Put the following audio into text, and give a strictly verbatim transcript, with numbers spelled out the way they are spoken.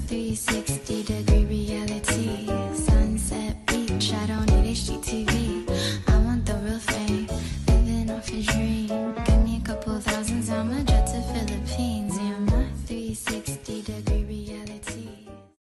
three sixty degree reality. Sunset beach, I don't need H G T V. I want the real thing, living off a dream. Give me a couple thousand, I'ma jet to Philippines. Yeah, my three sixty degree